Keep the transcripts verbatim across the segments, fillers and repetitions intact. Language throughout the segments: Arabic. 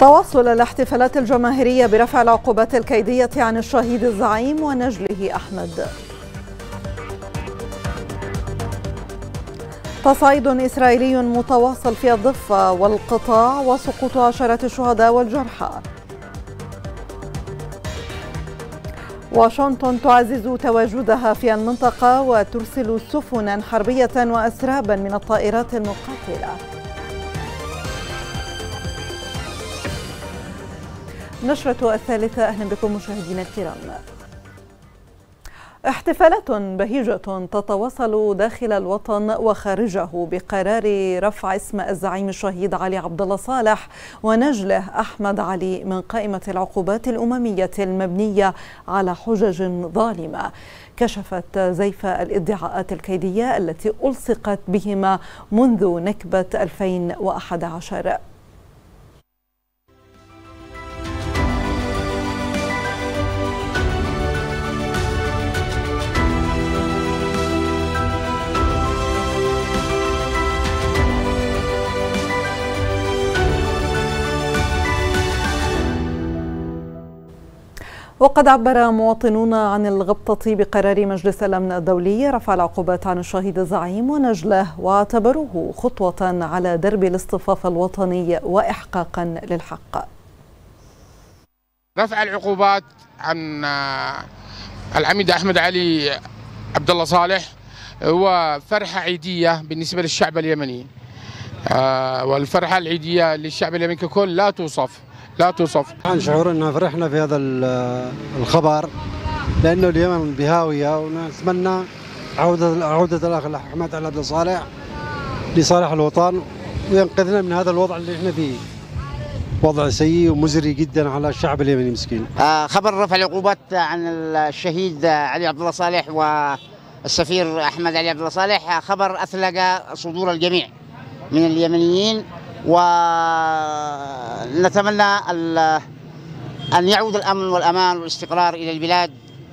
تواصل الاحتفالات الجماهيرية برفع العقوبات الكيدية عن الشهيد الزعيم ونجله أحمد. تصعيد إسرائيلي متواصل في الضفة والقطاع وسقوط عشرات الشهداء والجرحى. واشنطن تعزز تواجدها في المنطقة وترسل سفنا حربية وأسرابا من الطائرات المقاتلة. نشرة الثالثة، أهلا بكم مشاهدينا الكرام. احتفالات بهيجة تتواصل داخل الوطن وخارجه بقرار رفع اسم الزعيم الشهيد علي عبد الله صالح ونجله أحمد علي من قائمة العقوبات الأممية المبنية على حجج ظالمة. كشفت زيف الادعاءات الكيدية التي ألصقت بهما منذ نكبة ألفين وأحد عشر. وقد عبر مواطنون عن الغبطة بقرار مجلس الأمن الدولي رفع العقوبات عن الشهيد الزعيم ونجله، واعتبروه خطوة على درب الاصطفاف الوطني وإحقاقا للحق. رفع العقوبات عن العميد أحمد علي عبد الله صالح هو فرحة عيدية بالنسبة للشعب اليمني، والفرحة العيدية للشعب اليمني ككل لا توصف لا توصف. عن شعور أننا فرحنا في هذا الخبر لأنه اليمن بهاوية، ونتمنى عودة عودة الأخ أحمد علي عبد الصالح لصالح الوطن وينقذنا من هذا الوضع اللي احنا فيه، وضع سيء ومزري جدا على الشعب اليمني مسكين. آه خبر رفع العقوبات عن الشهيد علي عبد الله صالح والسفير أحمد علي عبد الله صالح خبر أثلج صدور الجميع من اليمنيين، ونتمنى أن يعود الأمن والأمان والاستقرار إلى البلاد،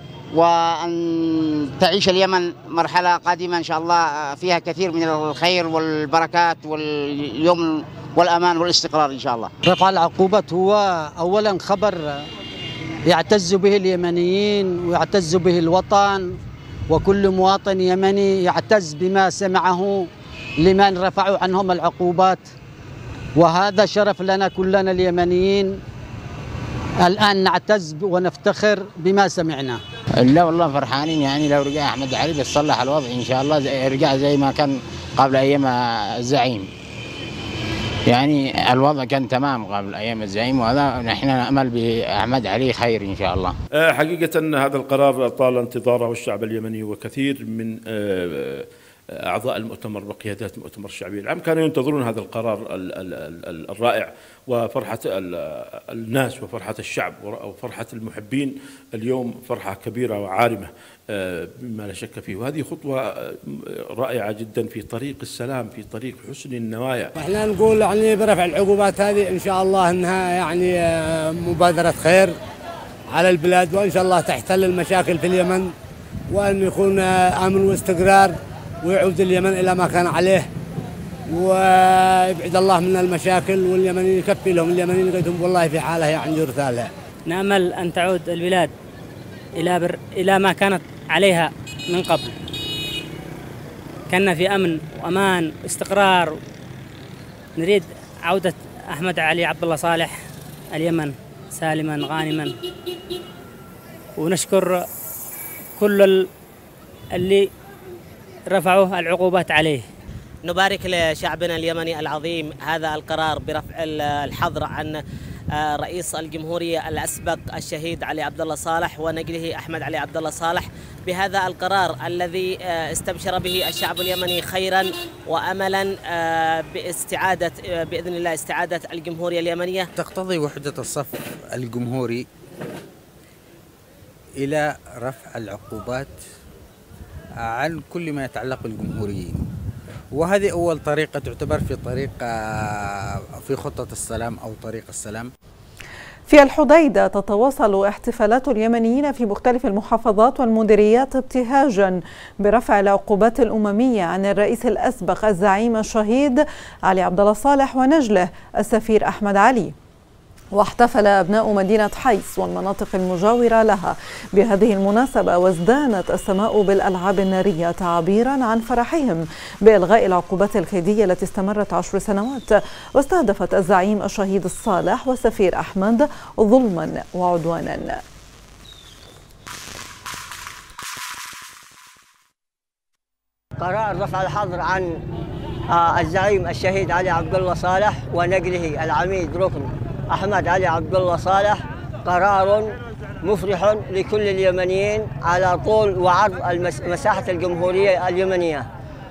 وأن تعيش اليمن مرحلة قادمة إن شاء الله فيها كثير من الخير والبركات واليمن والأمان والاستقرار إن شاء الله. رفع العقوبات هو أولا خبر يعتز به اليمنيين ويعتز به الوطن، وكل مواطن يمني يعتز بما سمعه لمن رفعوا عنهم العقوبات، وهذا شرف لنا كلنا اليمنيين. الآن نعتز ونفتخر بما سمعنا. لا والله فرحانين، يعني لو رجع أحمد علي بيصلح الوضع إن شاء الله، يرجع زي ما كان قبل أيام الزعيم. يعني الوضع كان تمام قبل أيام الزعيم، وهذا نحن نأمل بأحمد علي خير إن شاء الله. حقيقة هذا القرار طال انتظاره الشعب اليمني، وكثير من أعضاء المؤتمر وقيادات المؤتمر الشعبي العام كانوا ينتظرون هذا القرار الرائع، وفرحة الناس وفرحة الشعب وفرحة المحبين اليوم فرحة كبيرة وعارمة بما لا شك فيه، وهذه خطوة رائعة جدا في طريق السلام، في طريق حسن النوايا. احنا نقول يعني برفع العقوبات هذه إن شاء الله أنها يعني مبادرة خير على البلاد، وإن شاء الله تحتل المشاكل في اليمن، وأن يكون أمن واستقرار، ويعود اليمن إلى ما كان عليه، ويبعد الله من المشاكل، واليمنيين يكفي لهم، اليمنيين لقيتهم والله في حالة يعني رثالة. نأمل أن تعود البلاد إلى بر إلى ما كانت عليها من قبل، كنا في أمن وأمان واستقرار. نريد عودة أحمد علي عبد الله صالح اليمن سالما غانما، ونشكر كل اللي رفعوا العقوبات عليه. نبارك لشعبنا اليمني العظيم هذا القرار برفع الحظر عن رئيس الجمهورية الأسبق الشهيد علي عبد الله صالح ونجله أحمد علي عبد الله صالح، بهذا القرار الذي استبشر به الشعب اليمني خيرا وأملا باستعادة بإذن الله استعادة الجمهورية اليمنية. تقتضي وحدة الصف الجمهوري إلى رفع العقوبات عن كل ما يتعلق بالجمهوريين، وهذه أول طريقة تعتبر في طريق في خطة السلام أو طريق السلام. في الحديدة تتواصل احتفالات اليمنيين في مختلف المحافظات والمديريات ابتهاجا برفع العقوبات الأممية عن الرئيس الأسبق الزعيم الشهيد علي عبد الله صالح ونجله السفير أحمد علي. واحتفل أبناء مدينة حيص والمناطق المجاورة لها بهذه المناسبة، وازدانت السماء بالألعاب النارية تعبيرا عن فرحهم بإلغاء العقوبات القيدية التي استمرت عشر سنوات، واستهدفت الزعيم الشهيد الصالح والسفير أحمد ظلما وعدوانا. قرار رفع الحظر عن الزعيم الشهيد علي عبد الله صالح ونقله العميد ركن أحمد علي عبد الله صالح قرار مفرح لكل اليمنيين على طول وعرض مساحة الجمهورية اليمنية،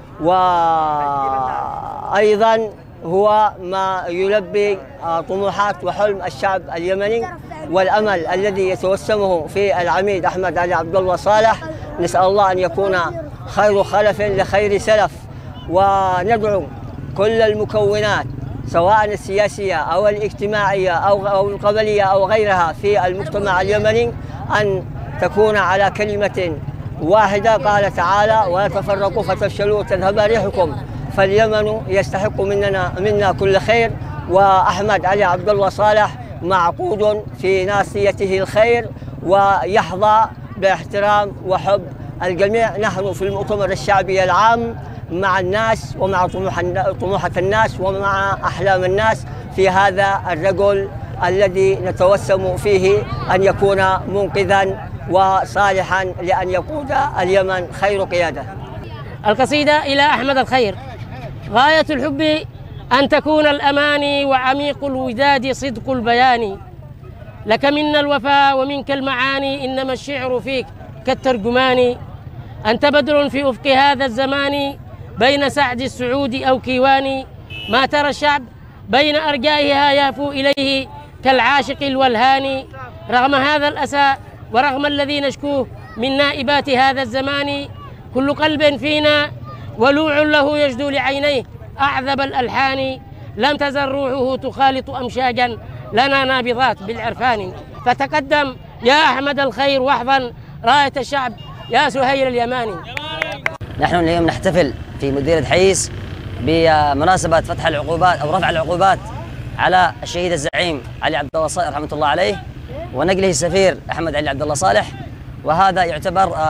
وأيضا هو ما يلبي طموحات وحلم الشعب اليمني والأمل الذي يتوسمه في العميد أحمد علي عبد الله صالح. نسأل الله أن يكون خير خلف لخير سلف، وندعو كل المكونات سواء السياسية أو الاجتماعية أو القبلية أو غيرها في المجتمع اليمني أن تكون على كلمة واحدة. قال تعالى: ولا تفرقوا فتفشلوا وتذهب ريحكم، فاليمن يستحق مننا منا كل خير، وأحمد علي عبد الله صالح معقود في ناصيته الخير ويحظى باحترام وحب الجميع. نحن في المؤتمر الشعبي العام مع الناس ومع طموحة الناس ومع أحلام الناس في هذا الرجل الذي نتوسم فيه أن يكون منقذا وصالحا لأن يقود اليمن خير قيادة. القصيدة إلى أحمد الخير: غاية الحب أن تكون الأماني وعميق الوداد صدق البيان، لك منا الوفاء ومنك المعاني، إنما الشعر فيك كالترجمان. أنت بدر في أفق هذا الزمان بين سعد السعود أو كيوان، ما ترى الشعب بين أرجائها يهفو إليه كالعاشق الولهان. رغم هذا الأسى ورغم الذي نشكوه من نائبات هذا الزمان، كل قلب فينا ولوع له يجدو لعينيه أعذب الألحان. لم تزل روحه تخالط أمشاجا لنا نابضات بالعرفان، فتقدم يا أحمد الخير واحضن راية الشعب يا سهيل اليماني. نحن اليوم نحتفل في مديرية حيص بمناسبة فتح العقوبات أو رفع العقوبات على الشهيد الزعيم علي عبد الله صالح رحمة الله عليه ونقله السفير أحمد علي عبد الله صالح، وهذا يعتبر آآ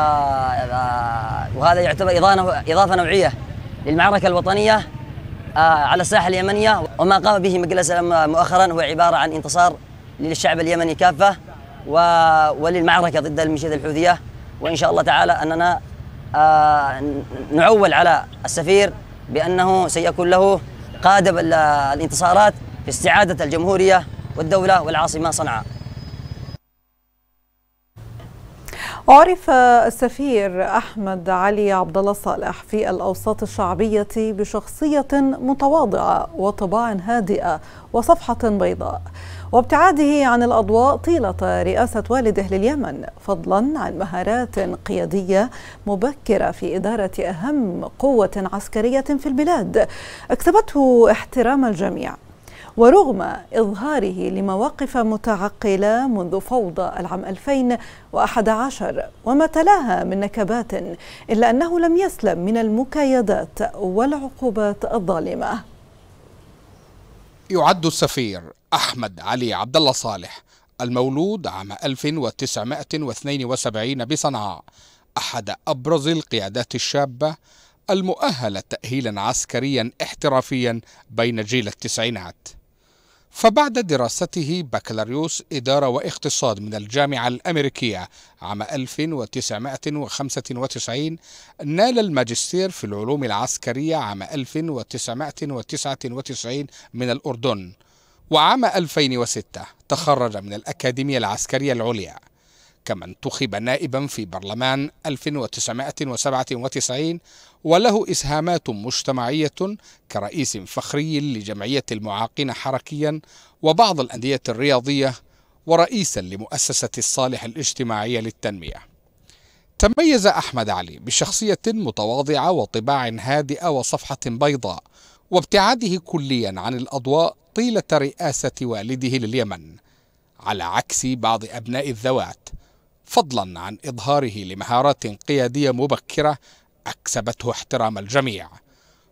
آآ وهذا يعتبر إضافة نوعية للمعركة الوطنية على الساحة اليمنية. وما قام به مجلس مؤخرا هو عبارة عن انتصار للشعب اليمني كافة وللمعركة ضد الميليشيات الحوثية، وإن شاء الله تعالى أننا نعول على السفير بأنه سيكون له قادم الانتصارات في استعادة الجمهورية والدولة والعاصمة صنعاء. عرف السفير أحمد علي عبد الله صالح في الأوساط الشعبية بشخصية متواضعة وطباع هادئة وصفحة بيضاء، وابتعاده عن الأضواء طيلة رئاسة والده لليمن، فضلا عن مهارات قيادية مبكرة في إدارة أهم قوة عسكرية في البلاد اكسبته احترام الجميع. ورغم إظهاره لمواقف متعقلة منذ فوضى العام ألفين وأحد عشر وما تلاها من نكبات، إلا أنه لم يسلم من المكايدات والعقوبات الظالمة. يعد السفير أحمد علي عبد الله صالح المولود عام ألف وتسعمائة واثنين وسبعين بصنعاء أحد أبرز القيادات الشابة المؤهلة تأهيلا عسكريا احترافيا بين جيل التسعينات. فبعد دراسته بكالوريوس إدارة واقتصاد من الجامعة الأمريكية عام ألف وتسعمائة وخمسة وتسعين، نال الماجستير في العلوم العسكرية عام ألف وتسعمائة وتسعة وتسعين من الأردن، وعام ألفين وستة تخرج من الأكاديمية العسكرية العليا، كما انتخب نائبا في برلمان ألف وتسعمائة وسبعة وتسعين، وله إسهامات مجتمعية كرئيس فخري لجمعية المعاقين حركيا وبعض الأندية الرياضية، ورئيسا لمؤسسة الصالح الاجتماعية للتنمية. تميز أحمد علي بشخصية متواضعة وطباع هادئة وصفحة بيضاء، وابتعاده كليا عن الأضواء طيلة رئاسة والده لليمن، على عكس بعض أبناء الذوات، فضلا عن إظهاره لمهارات قيادية مبكرة أكسبته احترام الجميع.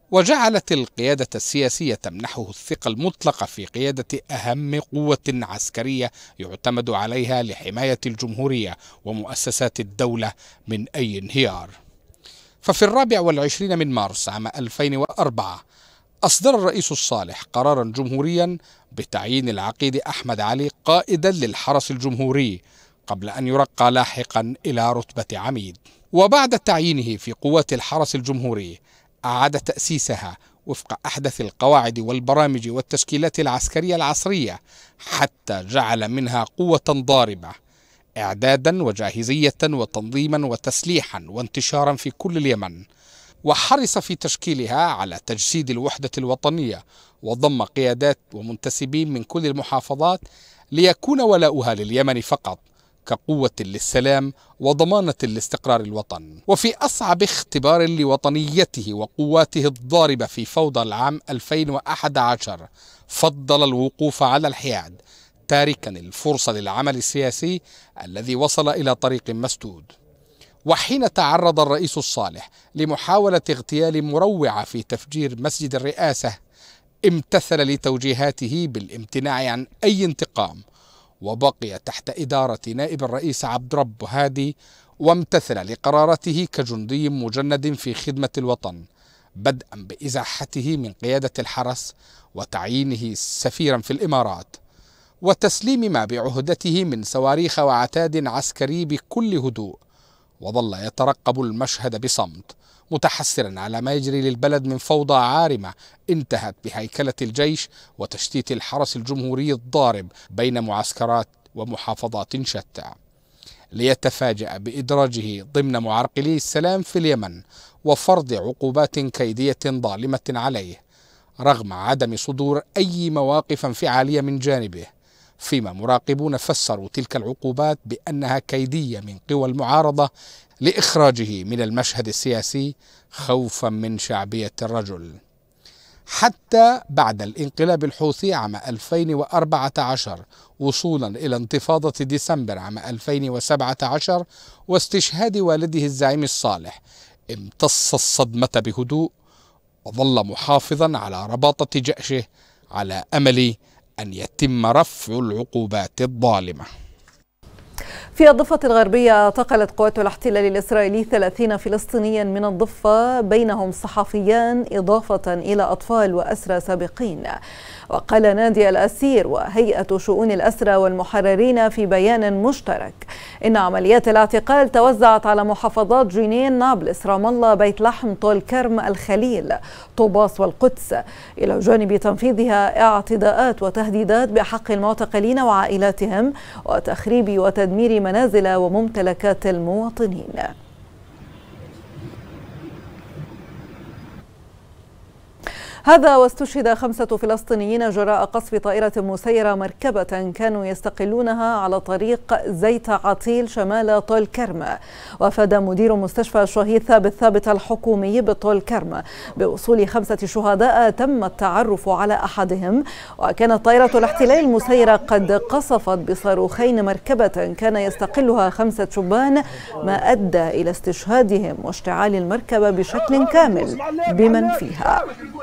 وجعلت القيادة السياسية تمنحه الثقة المطلقة في قيادة أهم قوة عسكرية يعتمد عليها لحماية الجمهورية ومؤسسات الدولة من أي انهيار. ففي الرابع والعشرين من مارس عام ألفين وأربعة أصدر الرئيس الصالح قرارا جمهوريا بتعيين العقيد أحمد علي قائدا للحرس الجمهوري قبل أن يرقى لاحقا إلى رتبة عميد. وبعد تعيينه في قوات الحرس الجمهوري أعاد تأسيسها وفق أحدث القواعد والبرامج والتشكيلات العسكرية العصرية حتى جعل منها قوة ضاربة إعدادا وجاهزية وتنظيما وتسليحا وانتشارا في كل اليمن، وحرص في تشكيلها على تجسيد الوحدة الوطنية وضم قيادات ومنتسبين من كل المحافظات ليكون ولاؤها لليمن فقط كقوة للسلام وضمانة لاستقرار الوطن. وفي أصعب اختبار لوطنيته وقواته الضاربة في فوضى العام ألفين وأحد عشر فضل الوقوف على الحياد تاركا الفرصة للعمل السياسي الذي وصل إلى طريق مسدود. وحين تعرض الرئيس الصالح لمحاولة اغتيال مروعة في تفجير مسجد الرئاسة امتثل لتوجيهاته بالامتناع عن أي انتقام، وبقي تحت إدارة نائب الرئيس عبد رب هادي، وامتثل لقرارته كجندي مجند في خدمة الوطن، بدءا بإزاحته من قيادة الحرس وتعيينه سفيرا في الإمارات وتسليم ما بعهدته من صواريخ وعتاد عسكري بكل هدوء. وظل يترقب المشهد بصمت متحسرا على ما يجري للبلد من فوضى عارمة انتهت بهيكلة الجيش وتشتيت الحرس الجمهوري الضارب بين معسكرات ومحافظات شتى، ليتفاجأ بإدراجه ضمن معرقلي السلام في اليمن وفرض عقوبات كيدية ظالمة عليه رغم عدم صدور أي مواقف انفعالية من جانبه، فيما مراقبون فسروا تلك العقوبات بأنها كيدية من قوى المعارضة لإخراجه من المشهد السياسي خوفا من شعبية الرجل. حتى بعد الانقلاب الحوثي عام ألفين وأربعة عشر وصولا إلى انتفاضة ديسمبر عام ألفين وسبعة عشر واستشهاد والده الزعيم الصالح امتص الصدمة بهدوء وظل محافظا على رباطة جأشه على أمل أن يتم رفع العقوبات الظالمة. في الضفة الغربية اعتقلت قوات الاحتلال الإسرائيلي ثلاثين فلسطينيا من الضفة بينهم صحفيان إضافة إلى أطفال وأسرى سابقين. وقال نادي الأسير وهيئة شؤون الأسرى والمحررين في بيان مشترك إن عمليات الاعتقال توزعت على محافظات جنين، نابلس، رام الله، بيت لحم، طول كرم، الخليل، طوباس والقدس، إلى جانب تنفيذها اعتداءات وتهديدات بحق المعتقلين وعائلاتهم وتخريب وتدمير منازل وممتلكات المواطنين. هذا واستشهد خمسة فلسطينيين جراء قصف طائرة مسيرة مركبة كانوا يستقلونها على طريق زيت عطيل شمال طول كرم. وافاد مدير مستشفى الشهيد ثابت ثابت الحكومي بطول كرم بوصول خمسة شهداء تم التعرف على أحدهم، وكانت طائرة الاحتلال المسيرة قد قصفت بصاروخين مركبة كان يستقلها خمسة شبان، ما أدى إلى استشهادهم واشتعال المركبة بشكل كامل بمن فيها.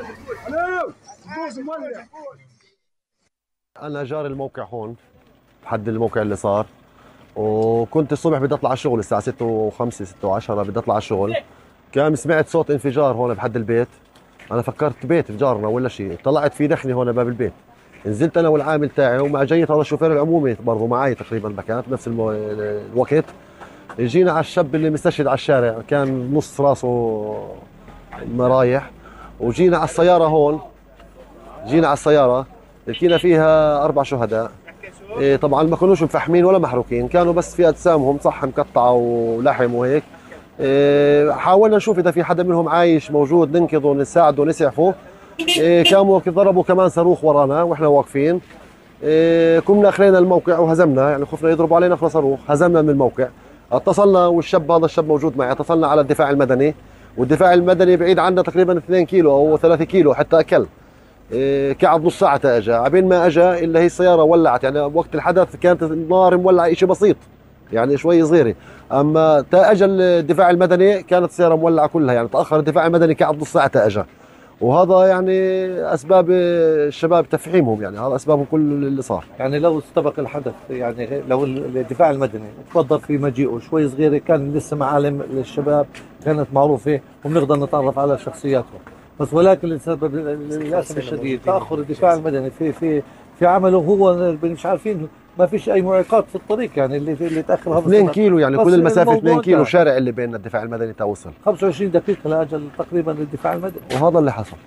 أنا جار الموقع هون بحد الموقع اللي صار، وكنت الصبح بدي أطلع على الشغل الساعة ستة وخمسة ستة وعشرة بدي أطلع على الشغل، كان سمعت صوت انفجار هون بحد البيت. أنا فكرت بيت جارنا ولا شيء، طلعت في دخنة هون باب البيت، نزلت أنا والعامل تاعي ومع جيت هذا الشوفير العمومي برضه معي تقريبا بكان بنفس المو... الوقت. جينا على الشاب اللي مستشهد على الشارع، كان نص راسه مرايح، وجينا على السيارة هون، جينا على السيارة لقينا فيها أربع شهداء. إيه طبعا ما كانوش مفحمين ولا محروقين، كانوا بس في أجسامهم صح مقطعة ولحم وهيك. إيه حاولنا نشوف إذا في حدا منهم عايش موجود ننقذه نساعده نسعفه. إيه كانوا ضربوا كمان صاروخ ورانا وإحنا واقفين. إيه كنا خلينا الموقع وهزمنا، يعني خفنا يضربوا علينا أخرى صاروخ، هزمنا من الموقع. اتصلنا والشاب هذا الشاب موجود معي، اتصلنا على الدفاع المدني، والدفاع المدني بعيد عنا تقريبا اثنين كيلو او ثلاثة كيلو حتى اكل. إيه قعد نص ساعه اجى، عبين ما اجى الا هي السياره ولعت، يعني وقت الحدث كانت النار مولعه شيء بسيط يعني شوي صغيره، اما تا اجى الدفاع المدني كانت السياره مولعه كلها، يعني تاخر الدفاع المدني قعد نص ساعه تا اجى. وهذا يعني اسباب الشباب تفحيمهم، يعني هذا اسبابهم كل اللي صار. يعني لو استبق الحدث، يعني لو الدفاع المدني تفضل في مجيئه شوي صغيره، كان لسه معالم للشباب كانت معروفه وبنقدر نتعرف على شخصياتهم، بس ولكن لسبب للاسف الشديد تاخر الدفاع المدني في في في عمله، هو مش عارفين، ما فيش اي معيقات في الطريق، يعني اللي اللي تاخر هذا اثنين كيلو، يعني كل المسافه اثنين كيلو شارع اللي بين الدفاع المدني توصل خمسة وعشرين دقيقه لاجل تقريبا للدفاع المدني، وهذا اللي حصل.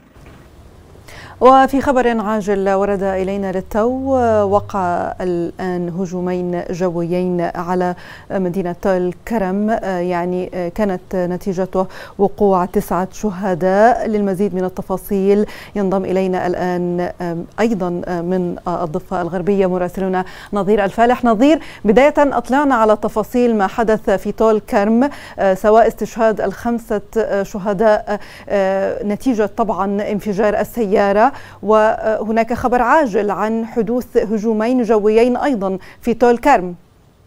وفي خبر عاجل ورد إلينا للتو، وقع الآن هجومين جويين على مدينة الكرم، يعني كانت نتيجة وقوع تسعة شهداء. للمزيد من التفاصيل ينضم إلينا الآن أيضا من الضفة الغربية مراسلنا نظير الفالح. نظير، بداية أطلعنا على تفاصيل ما حدث في طول كرم، سواء استشهاد الخمسة شهداء نتيجة طبعا انفجار السيارة، وهناك خبر عاجل عن حدوث هجومين جويين أيضا في طول كرم.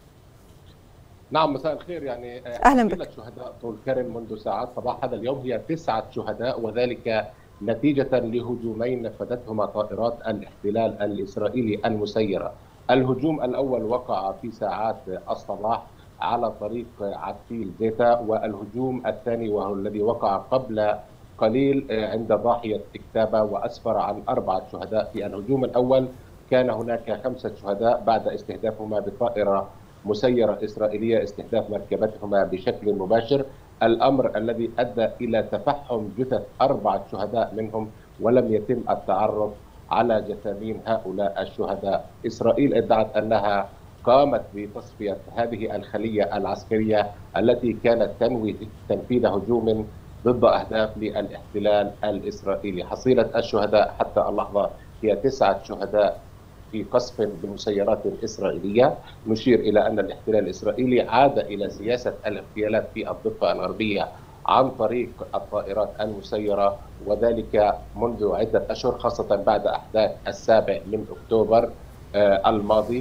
نعم، مساء الخير. يعني أهلا بك. شهداء طول كرم منذ ساعات صباح هذا اليوم هي تسعة شهداء، وذلك نتيجة لهجومين نفذتهما طائرات الاحتلال الإسرائيلي المسيرة. الهجوم الأول وقع في ساعات الصباح على طريق عتيل زيتا، والهجوم الثاني وهو الذي وقع قبل قليل عند ضاحية اكتابة وأسفر عن أربعة شهداء. في الهجوم الأول كان هناك خمسة شهداء بعد استهدافهما بطائرة مسيرة إسرائيلية، استهداف مركبتهما بشكل مباشر، الأمر الذي أدى إلى تفحم جثث أربعة شهداء منهم، ولم يتم التعرف على جثامين هؤلاء الشهداء. إسرائيل ادعت أنها قامت بتصفية هذه الخلية العسكرية التي كانت تنوي تنفيذ هجوم ضد أهداف للاحتلال الإسرائيلي. حصيلة الشهداء حتى اللحظة هي تسعة شهداء في قصف بمسيرات إسرائيلية. نشير إلى أن الاحتلال الإسرائيلي عاد إلى سياسة الاغتيالات في الضفة الغربية عن طريق الطائرات المسيرة، وذلك منذ عدة أشهر، خاصة بعد أحداث السابع من أكتوبر الماضي.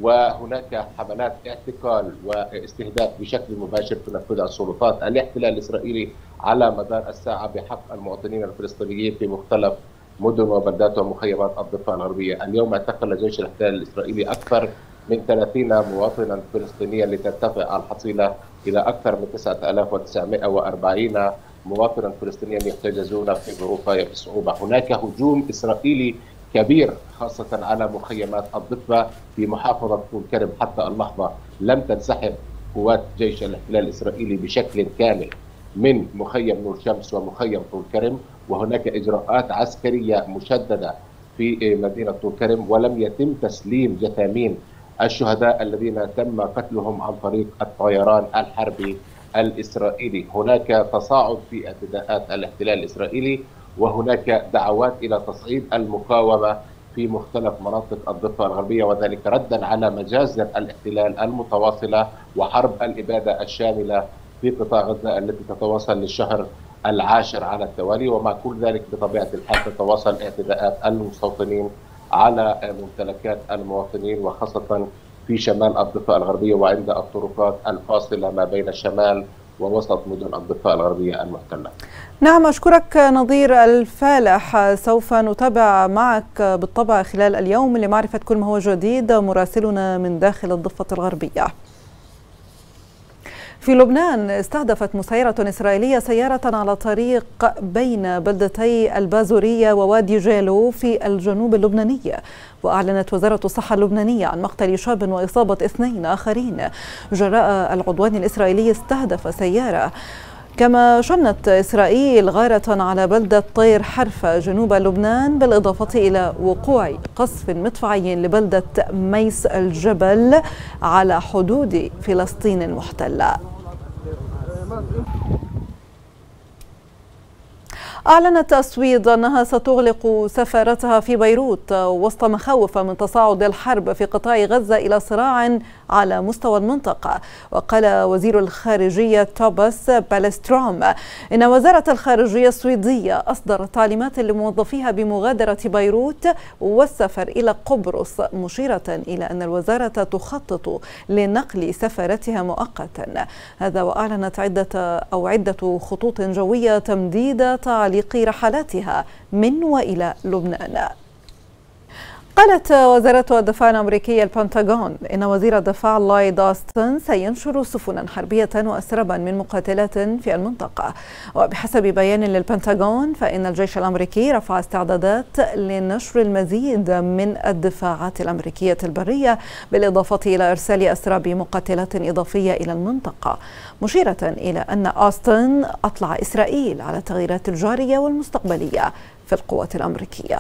وهناك حملات اعتقال واستهداف بشكل مباشر تنفذها السلطات الاحتلال الإسرائيلي على مدار الساعة بحق المواطنين الفلسطينيين في مختلف مدن وبلدات ومخيمات الضفة الغربية. اليوم اعتقل جيش الاحتلال الإسرائيلي أكثر من ثلاثين مواطنا فلسطينيا لترتفع الحصيلة إلى أكثر من تسعة آلاف وتسعمائة وأربعين مواطنا فلسطينيا يحتجزون في ظروف بصعوبة. هناك هجوم إسرائيلي كبير خاصة على مخيمات الضفة في محافظة طول كرم. حتى اللحظة لم تنسحب قوات جيش الاحتلال الإسرائيلي بشكل كامل من مخيم نور شمس ومخيم طول كرم، وهناك إجراءات عسكرية مشددة في مدينة طول كرم، ولم يتم تسليم جثامين الشهداء الذين تم قتلهم عن طريق الطيران الحربي الإسرائيلي. هناك تصاعد في اعتداءات الاحتلال الإسرائيلي، وهناك دعوات إلى تصعيد المقاومة في مختلف مناطق الضفة الغربية، وذلك ردا على مجازر الاحتلال المتواصلة وحرب الإبادة الشاملة في قطاع غزة التي تتواصل للشهر العاشر على التوالي. ومع كل ذلك بطبيعة الحال تتواصل اعتداءات المستوطنين على ممتلكات المواطنين، وخاصة في شمال الضفة الغربية وعند الطرقات الفاصلة ما بين شمال ووسط مدن الضفة الغربية المحتلة. نعم، أشكرك نظير الفالح. سوف نتابع معك بالطبع خلال اليوم لمعرفة كل ما هو جديد، مراسلنا من داخل الضفة الغربية. في لبنان استهدفت مسيرة إسرائيلية سيارة على طريق بين بلدتي البازورية ووادي جيلو في الجنوب اللبناني، وأعلنت وزارة الصحة اللبنانية عن مقتل شاب وإصابة اثنين آخرين جراء العدوان الإسرائيلي استهدف سيارة. كما شنت إسرائيل غارة على بلدة طير حرفة جنوب لبنان، بالإضافة إلى وقوع قصف مدفعي لبلدة ميس الجبل على حدود فلسطين المحتلة. أعلنت السويد أنها ستغلق سفارتها في بيروت وسط مخاوف من تصاعد الحرب في قطاع غزة إلى صراع على مستوى المنطقة. وقال وزير الخارجية توباس بالستروم إن وزارة الخارجية السويدية أصدرت تعليمات لموظفيها بمغادرة بيروت والسفر إلى قبرص، مشيرة إلى أن الوزارة تخطط لنقل سفارتها مؤقتا. هذا وأعلنت عدة أو عدة خطوط جوية تمديد تعليمات تعليق رحلاتها من وإلى لبنان. قالت وزارة الدفاع الأمريكية البنتاغون إن وزير الدفاع لويد أوستن سينشر سفنا حربية وأسرابا من مقاتلات في المنطقة. وبحسب بيان للبنتاغون فإن الجيش الأمريكي رفع استعدادات لنشر المزيد من الدفاعات الأمريكية البرية بالإضافة إلى إرسال أسراب مقاتلات إضافية إلى المنطقة، مشيرة إلى أن أوستن أطلع إسرائيل على التغييرات الجارية والمستقبلية في القوات الأمريكية.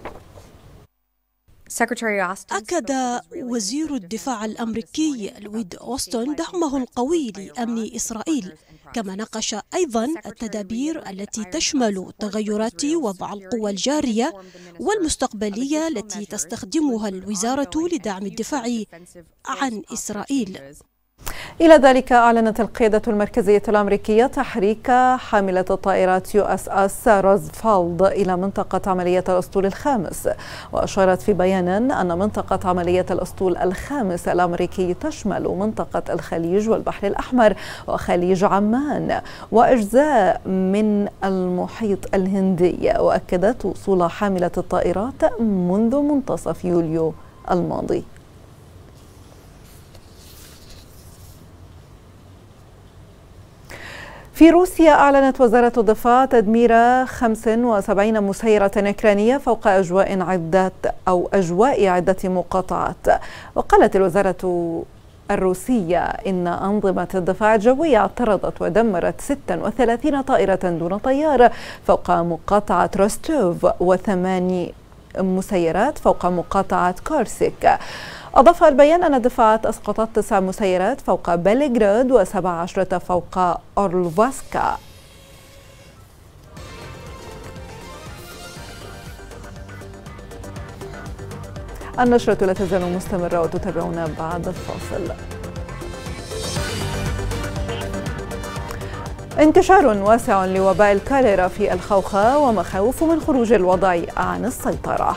أكد وزير الدفاع الأمريكي لويد أوستن دعمه القوي لأمن إسرائيل، كما ناقش أيضا التدابير التي تشمل تغيرات وضع القوى الجارية والمستقبلية التي تستخدمها الوزارة لدعم الدفاع عن إسرائيل. إلى ذلك أعلنت القيادة المركزية الأمريكية تحريك حاملة الطائرات يو اس اس روزفلد إلى منطقة عملية الأسطول الخامس، وأشارت في بيان أن منطقة عملية الأسطول الخامس الأمريكي تشمل منطقة الخليج والبحر الأحمر وخليج عمان وأجزاء من المحيط الهندي. وأكدت وصول حاملة الطائرات منذ منتصف يوليو الماضي. في روسيا أعلنت وزارة الدفاع تدمير خمس وسبعين مسيرة أوكرانية فوق أجواء عدة أو أجواء عدة مقاطعات. وقالت الوزارة الروسية إن أنظمة الدفاع الجوي اعترضت ودمرت ستة وثلاثين طائرة دون طيار فوق مقاطعة روستوف وثماني مسيرات فوق مقاطعة كورسك. أضاف البيان أن الدفاعات أسقطت تسع مسيرات فوق بلغراد وسبع عشرة فوق أورلوفسكا. النشرة لا تزال مستمرة وتتابعونا بعد الفاصل. انتشار واسع لوباء الكوليرا في الخوخة ومخاوف من خروج الوضع عن السيطرة.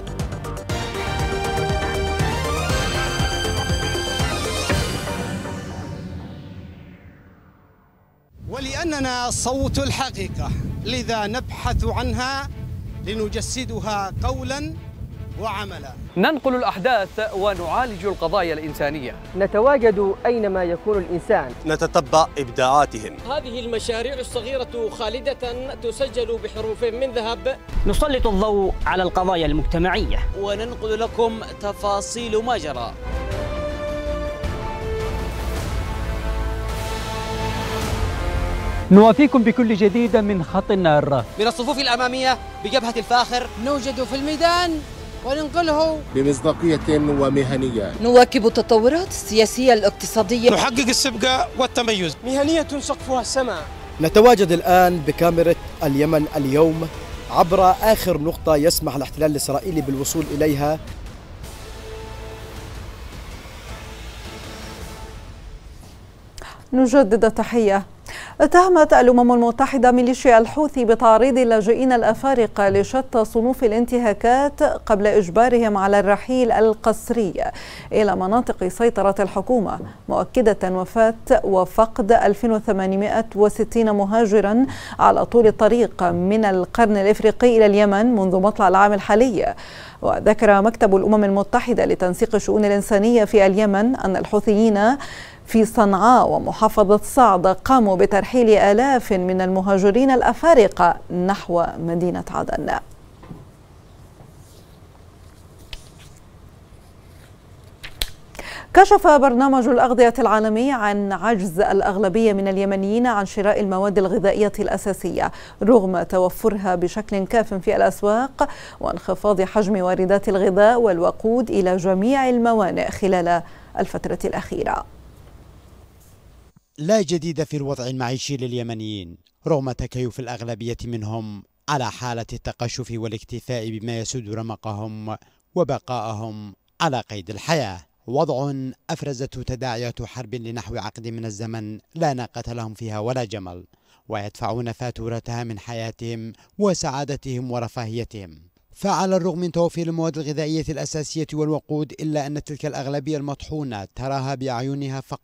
ولأننا صوت الحقيقة لذا نبحث عنها لنجسدها قولا وعملا. ننقل الأحداث ونعالج القضايا الإنسانية. نتواجد أينما يكون الإنسان. نتتبع إبداعاتهم. هذه المشاريع الصغيرة خالدة تسجل بحروف من ذهب. نسلط الضوء على القضايا المجتمعية وننقل لكم تفاصيل ما جرى. نوافيكم بكل جديد من خط النار. من الصفوف الأمامية بجبهة الفاخر نوجد في الميدان وننقله بمصداقية ومهنية. نواكب التطورات السياسية الاقتصادية. نحقق السبقة والتميز. مهنية سقفها السماء. نتواجد الآن بكاميرا اليمن اليوم عبر آخر نقطة يسمح الاحتلال الإسرائيلي بالوصول إليها. نجدد التحية. اتهمت الأمم المتحدة ميليشيا الحوثي بتعريض اللاجئين الأفارقة لشتى صنوف الانتهاكات قبل إجبارهم على الرحيل القسري إلى مناطق سيطرة الحكومة، مؤكدة وفاة وفقد ألف وثمانمائة وستين مهاجرا على طول الطريق من القرن الإفريقي إلى اليمن منذ مطلع العام الحالي. وذكر مكتب الأمم المتحدة لتنسيق الشؤون الإنسانية في اليمن أن الحوثيين في صنعاء ومحافظة صعد قاموا بترحيل آلاف من المهاجرين الأفارقة نحو مدينة عدن. كشف برنامج الأغذية العالمي عن عجز الأغلبية من اليمنيين عن شراء المواد الغذائية الأساسية رغم توفرها بشكل كاف في الأسواق وانخفاض حجم واردات الغذاء والوقود إلى جميع الموانئ خلال الفترة الأخيرة. لا جديد في الوضع المعيشي لليمنيين رغم تكيف الأغلبية منهم على حالة التقشف والاكتفاء بما يسد رمقهم وبقائهم على قيد الحياة، وضع أفرزته تداعيات حرب لنحو عقد من الزمن لا ناقة لهم فيها ولا جمل، ويدفعون فاتورتها من حياتهم وسعادتهم ورفاهيتهم. فعلى الرغم من توفير المواد الغذائية الأساسية والوقود إلا أن تلك الأغلبية المطحونة تراها بأعينها فقط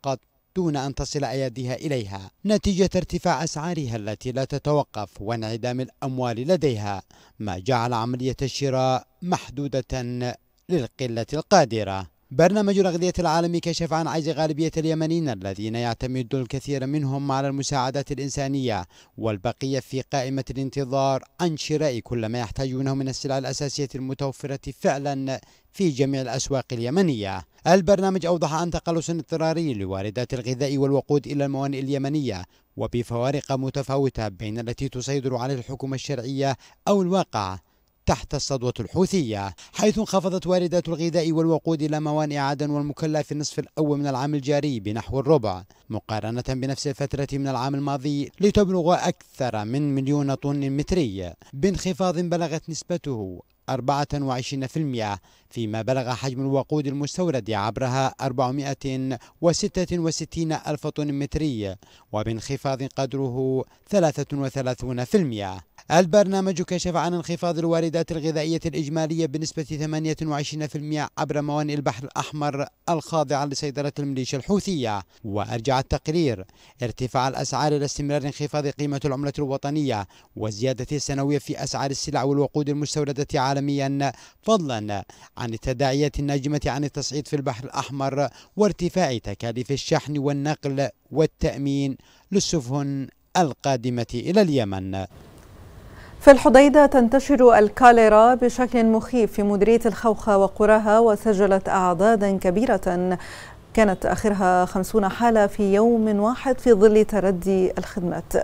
دون أن تصل أيديها إليها نتيجة ارتفاع أسعارها التي لا تتوقف وانعدام الأموال لديها، ما جعل عملية الشراء محدودة للقلة القادرة. برنامج الأغذية العالمي كشف عن عجز غالبية اليمنيين الذين يعتمد الكثير منهم على المساعدات الإنسانية والبقية في قائمة الانتظار عن شراء كل ما يحتاجونه من السلع الأساسية المتوفرة فعلا في جميع الأسواق اليمنية. البرنامج أوضح عن تقلص اضطراري لواردات الغذاء والوقود إلى الموانئ اليمنية وبفوارق متفاوتة بين التي تسيطر على الحكومة الشرعية أو الواقع تحت الصدوة الحوثية، حيث انخفضت واردات الغذاء والوقود إلى موانئ عدن والمكلا في النصف الأول من العام الجاري بنحو الربع مقارنة بنفس الفترة من العام الماضي، لتبلغ أكثر من مليون طن متري، بانخفاض بلغت نسبته أربعة وعشرين بالمئة، فيما بلغ حجم الوقود المستورد عبرها أربعمائة وستة وستين ألف طن متري، وبانخفاض قدره ثلاثة وثلاثين بالمئة. البرنامج كشف عن انخفاض الواردات الغذائية الإجمالية بنسبة ثمانية وعشرين بالمئة عبر موانئ البحر الأحمر الخاضعة لسيطرة الميليشيا الحوثية. وأرجع التقرير ارتفاع الأسعار إلى استمرار انخفاض قيمة العملة الوطنية والزيادة السنوية في أسعار السلع والوقود المستوردة عالميا، فضلا عن التداعيات الناجمة عن التصعيد في البحر الأحمر وارتفاع تكاليف الشحن والنقل والتأمين للسفن القادمة إلى اليمن. في الحديدة تنتشر الكاليرا بشكل مخيف في مديرية الخوخة وقراها، وسجلت أعدادا كبيرة كانت آخرها خمسون حالة في يوم واحد في ظل تردي الخدمات.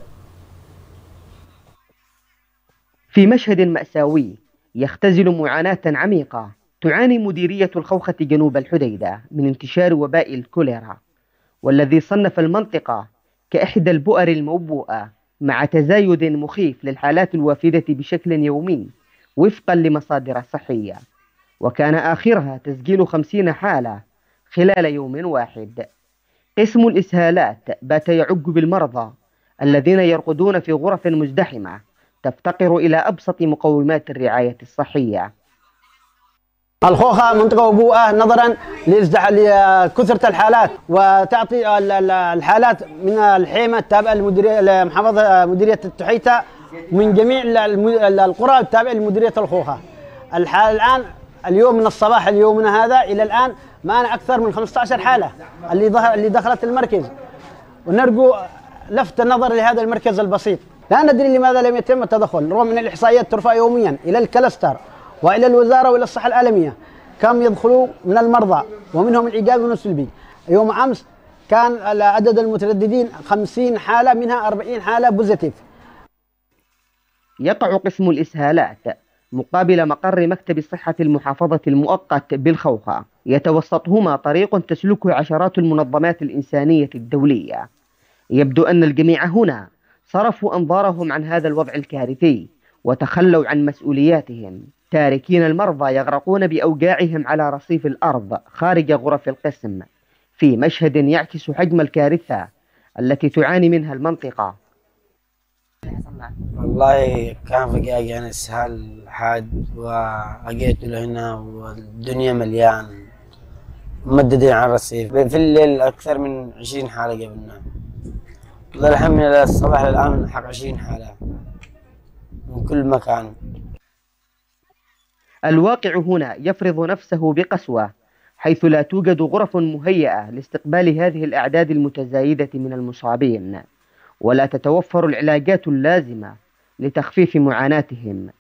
في مشهد مأساوي يختزل معاناة عميقة تعاني مديرية الخوخة جنوب الحديدة من انتشار وباء الكوليرا، والذي صنف المنطقة كإحدى البؤر الموبوءة، مع تزايد مخيف للحالات الوافدة بشكل يومي وفقا لمصادر صحية، وكان آخرها تسجيل خمسين حالة خلال يوم واحد. قسم الإسهالات بات يعج بالمرضى الذين يرقدون في غرف مزدحمة تفتقر إلى أبسط مقومات الرعاية الصحية. الخوخة منطقة وبوءة نظرا لكثرة الحالات، وتعطي الحالات من الحيمة التابعة لمديرية محافظة مديرية التحيتة من جميع القرى التابعة لمديرية الخوخة. الآن اليوم من الصباح اليومنا هذا إلى الآن معنا أكثر من خمسة عشر حالة اللي اللي دخلت المركز، ونرجو لفت النظر لهذا المركز البسيط. لا ندري لماذا لم يتم التدخل، رغم أن الإحصائيات ترفع يوميا إلى الكلستر وإلى الوزارة وإلى الصحة العالمية. كم يدخلوا من المرضى ومنهم الإيجابي والسلبي. يوم أمس كان عدد المترددين خمسين حالة، منها أربعين حالة بوزيتيف. يقع قسم الإسهالات مقابل مقر مكتب الصحة المحافظة المؤقت بالخوخة، يتوسطهما طريق تسلكه عشرات المنظمات الإنسانية الدولية. يبدو أن الجميع هنا صرفوا أنظارهم عن هذا الوضع الكارثي وتخلوا عن مسؤولياتهم، تاركين المرضى يغرقون بأوجاعهم على رصيف الأرض خارج غرف القسم، في مشهد يعكس حجم الكارثة التي تعاني منها المنطقة. والله كان فقاعي يعني اسهال حاد، وأجيت لهنا والدنيا مليان ممددين على الرصيف. في الليل أكثر من عشرين حالة قبلنا، والله الحمد لله الصباح الآن حق عشرين حالة من كل مكان. الواقع هنا يفرض نفسه بقسوة، حيث لا توجد غرف مهيئة لاستقبال هذه الأعداد المتزايدة من المصابين، ولا تتوفر العلاجات اللازمة لتخفيف معاناتهم.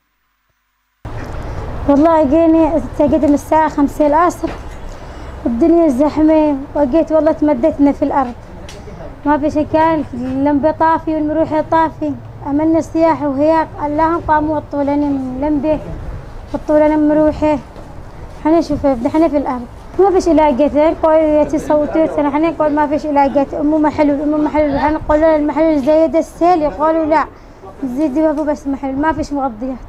والله جيني استيقظت من الساعة خمسة العصر، الدنيا زحمة، وجيت والله تمدتنا في الأرض، ما في شكل، اللمبة طافي والمروحة طافي. عملنا سياحة وهياق، اللهم قاموا وطولنا من لمبة وطولنا من مروحة. احنا شوف احنا في الأرض ما فيش علاجات، قول تصوتوا احنا نقول ما فيش علاجات. أمه محلول أمه محلول، احنا نقول لها المحلول زايد السيل، يقولوا لا زيد بس محلول، ما فيش مغذيات.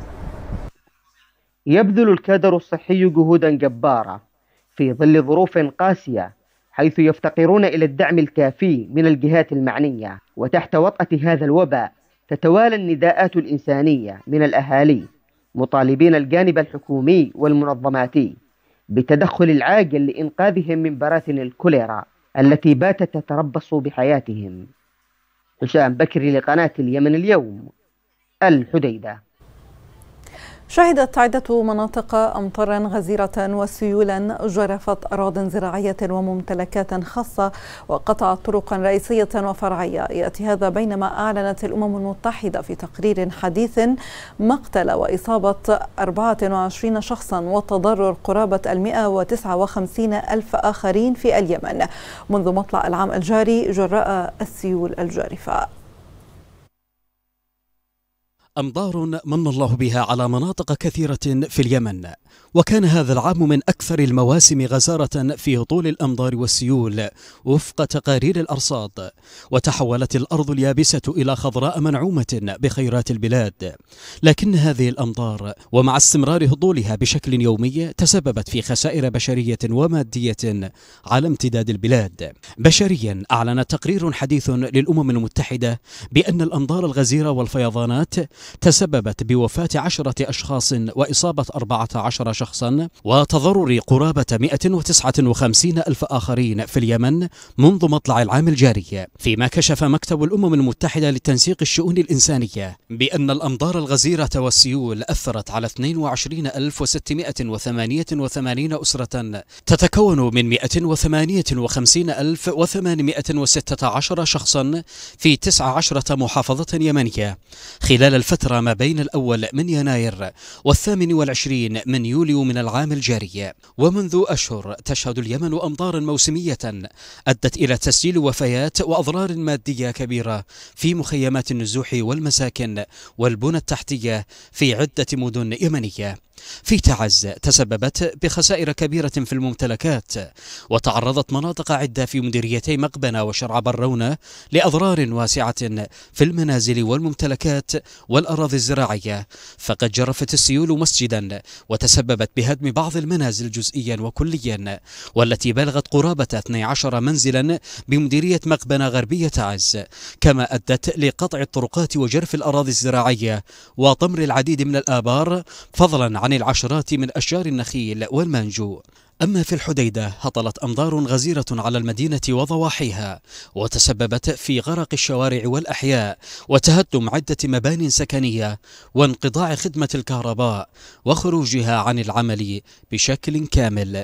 يبذل الكادر الصحي جهودا جبارة في ظل ظروف قاسية، حيث يفتقرون إلى الدعم الكافي من الجهات المعنية. وتحت وطأة هذا الوباء تتوالى النداءات الإنسانية من الأهالي، مطالبين الجانب الحكومي والمنظماتي بالتدخل العاجل لإنقاذهم من براثن الكوليرا التي باتت تتربص بحياتهم. حسام بكري لقناة اليمن اليوم، الحديدة. شهدت عدة مناطق أمطارا غزيرة وسيولا جرفت أراضٍ زراعية وممتلكات خاصة وقطعت طرقا رئيسية وفرعية. يأتي هذا بينما أعلنت الأمم المتحدة في تقرير حديث مقتل وإصابة أربعة وعشرين شخصا وتضرر قرابة المئة وتسعة وخمسين ألف آخرين في اليمن منذ مطلع العام الجاري جراء السيول الجارفة. أمطار من الله بها على مناطق كثيرة في اليمن، وكان هذا العام من أكثر المواسم غزارة في هطول الأمطار والسيول وفق تقارير الأرصاد، وتحولت الأرض اليابسة إلى خضراء منعومة بخيرات البلاد. لكن هذه الأمطار ومع استمرار هطولها بشكل يومي تسببت في خسائر بشرية ومادية على امتداد البلاد. بشريا، أعلن تقرير حديث للأمم المتحدة بأن الأمطار الغزيرة والفيضانات تسببت بوفاة عشرة أشخاص وإصابة أربعة عشر شخصا وتضرر قرابة مئة وتسعة وخمسين ألف آخرين في اليمن منذ مطلع العام الجاري. فيما كشف مكتب الأمم المتحدة لتنسيق الشؤون الإنسانية بأن الأمطار الغزيرة والسيول أثرت على اثنين وعشرين ألف وستمئة وثمانية وثمانين أسرة تتكون من مئة وثمانية وخمسين ألف وثمانمئة وستة عشر شخصا في تسع عشرة محافظة يمنية خلال الفترة ما بين الأول من يناير والثامن والعشرين من يوليو من العام الجاري. ومنذ أشهر تشهد اليمن أمطارا موسمية أدت إلى تسجيل وفيات وأضرار مادية كبيرة في مخيمات النزوح والمساكن والبنى التحتية في عدة مدن يمنية. في تعز تسببت بخسائر كبيرة في الممتلكات، وتعرضت مناطق عدة في مديريتي مقبنة وشرع برونة لأضرار واسعة في المنازل والممتلكات والأراضي الزراعية. فقد جرفت السيول مسجدا وتسببت بهدم بعض المنازل جزئيا وكليا، والتي بلغت قرابة اثني عشر منزلا بمديرية مقبنة غربية تعز، كما أدت لقطع الطرقات وجرف الأراضي الزراعية وطمر العديد من الآبار، فضلا عن العشرات من أشجار النخيل والمانجو. أما في الحديدة هطلت أمطار غزيرة على المدينة وضواحيها، وتسببت في غرق الشوارع والأحياء وتهدم عدة مبانٍ سكنية وانقطاع خدمة الكهرباء وخروجها عن العمل بشكل كامل.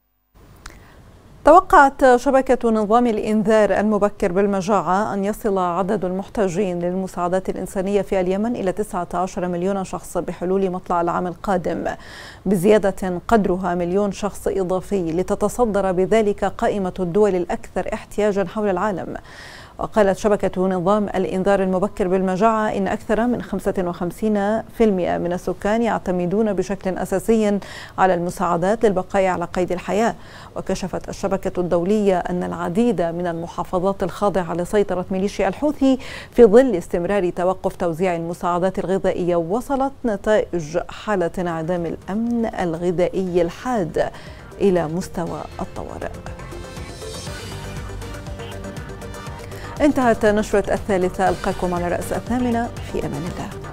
توقعت شبكة نظام الإنذار المبكر بالمجاعة أن يصل عدد المحتاجين للمساعدات الإنسانية في اليمن إلى تسعة عشر مليون شخص بحلول مطلع العام القادم، بزيادة قدرها مليون شخص إضافي لتتصدر بذلك قائمة الدول الأكثر احتياجا حول العالم. وقالت شبكة نظام الإنذار المبكر بالمجاعة إن أكثر من خمسة وخمسين بالمئة من السكان يعتمدون بشكل أساسي على المساعدات للبقاء على قيد الحياة. وكشفت الشبكة الدولية أن العديد من المحافظات الخاضعة لسيطرة ميليشيا الحوثي في ظل استمرار توقف توزيع المساعدات الغذائية وصلت نتائج حالة انعدام الأمن الغذائي الحاد إلى مستوى الطوارئ. انتهت نشرة الثالثة، ألقاكم على رأس الثامنة، في أمان الله.